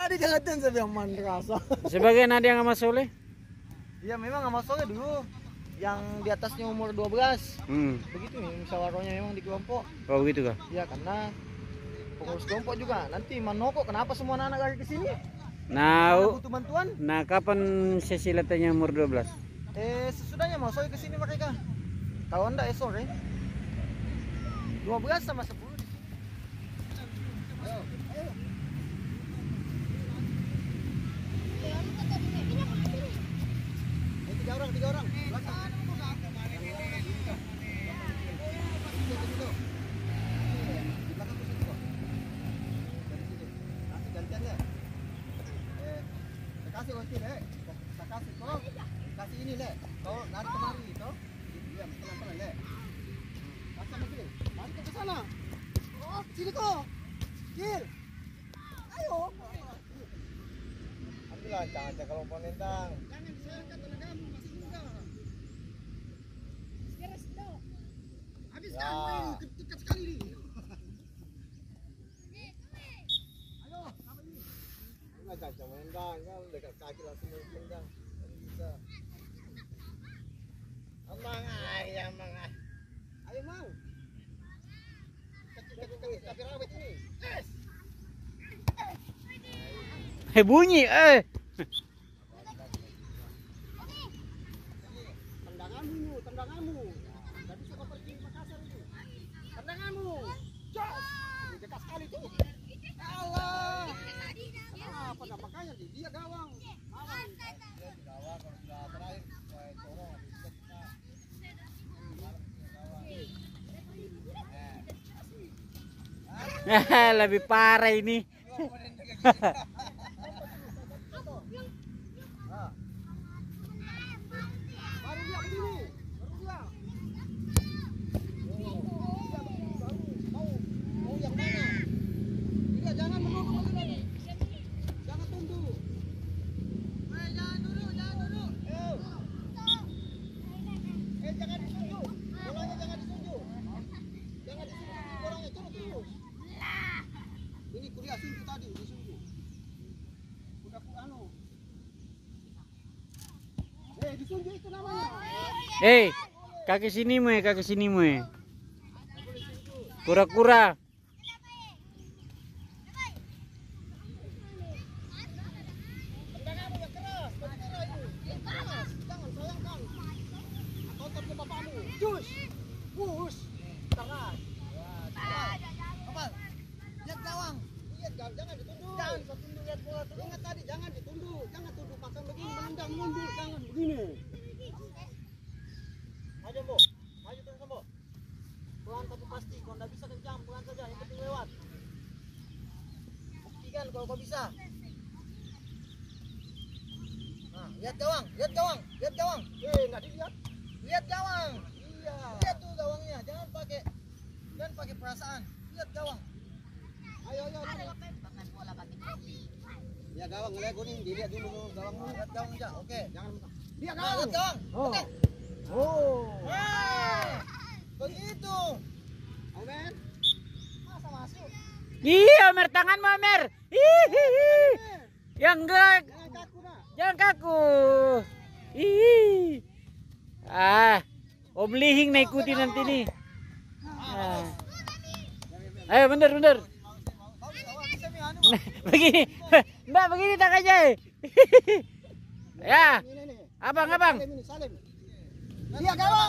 Tadi jangan saya bilang mandrasa. Sebagian ada yang sama Soleh? Iya memang sama Soleh dulu. Yang di atasnya umur 12. Begitu nih musyawarahnya memang di kelompok. Oh gitu kah? Iya karena pengurus kelompok juga nanti Manoko kenapa semua anak-anak lari ke sini? Nah, Butuh bantuan. nah kapan sesi latihannya umur 12? Sesudahnya mau Soleh ke sini mereka. Tahu enggak sore? 12 sama 10 di sini. Ayo. Tiga orang. Kasih ini le, kau lari kemari toh, diam pelan-pelan le. Kasih lagi, lari ke sana. Oh, sini kau, Gil. Ayo. Ambillah jangan kalau mau nendang. Jangan diserahkan tenagamu masih muda. Beres dong. Habiskan main dekat sekali ini. Ayo, apa ini? Enggak jangan nendang, kan dekat kaki langsung nendang. Bisa. Amang ayam, ayo mang. Tapi rawit ini. Bunyi Tendanganmu. Enggak bisa kau pergi ke Makassar itu. Tendanganmu. Jos. Dekat sekali tuh. Allah. Apa enggak makanya dia gawang. Gawang kalau sudah terakhir corong lebih parah ini. Kaki sini mue. Kura-kura. Jangan ditunduk. Lihat bola. Ingat tadi jangan ditunduk. Jangan tunduk pasang begini, menendang mundur, jangan begini. Maju, Bo. Maju terus, Bo. Pelan tapi pasti. Kalau nggak bisa kencang, pelan saja. Yang penting lewat. Buktikan kalau kau bisa. Nah, lihat gawang. Nggak dilihat. Lihat gawang. Iya. Lihat tuh gawangnya. Jangan pakai perasaan. Lihat gawang. Ayo. Pakai bola pakai kaki. Ya gawang ngeliat gue nih, dilihat dulu gawang. Lihat gawang aja. Oke, jangan. Lihat gawang. Oke. Begitu. Amen. Masa masuk? Iya, Mer, tanganmu, Mer. Yang enggak. Jangan kaku. Om Lihing na ikuti nanti nih. Ayo, bener. Begini. Mbak, begini tak aja. Ya. Abang. Dia gawang.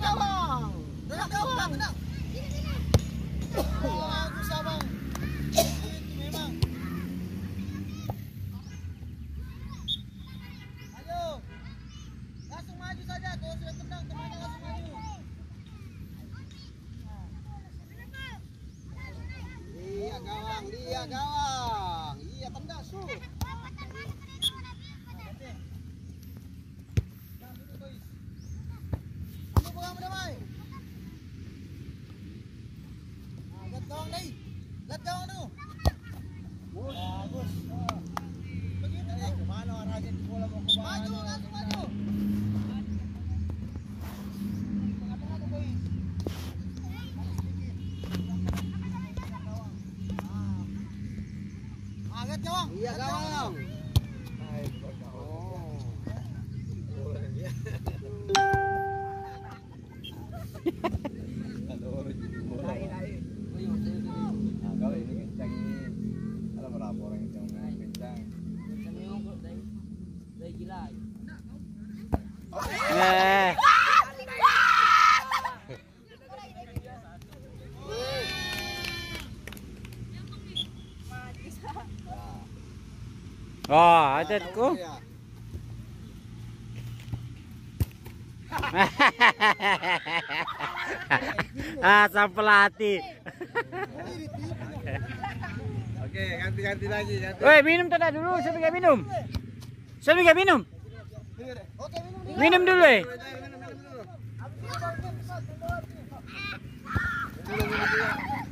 Bagus abang. Itu memang. Ayo. Langsung maju saja. Kalau sudah tendang temannya langsung maju. Dia gawang. Iya tendang su. Lihat gawang dulu. Bagus. Begitu nih. Kemana arahnya bola mau ke mana? Langsung maju. Tengah-tengah tuh, boy. Iya gawang. Kalau ini kencang ini, ada berapa orang yang kencang? Eh. Oh, adatku. Sang pelatih. Oke, ganti lagi. Woi, minum tada dulu, saya enggak minum. Saya enggak minum. Oke, minum. Minum dulu, eh. Minum dulu.